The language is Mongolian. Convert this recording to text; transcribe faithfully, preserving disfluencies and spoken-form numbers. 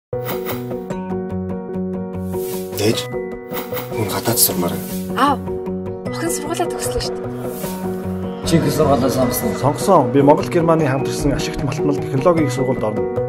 Ээж хүн гадаад сурмаар. Аа. Охин сургуулаа төгслөө шүү дээ. Чи их сургуулаа сонгосон. Сонгосон. Би Монгол Германы хамтарсан ашигт малтмал технологийн их сургуульд орно.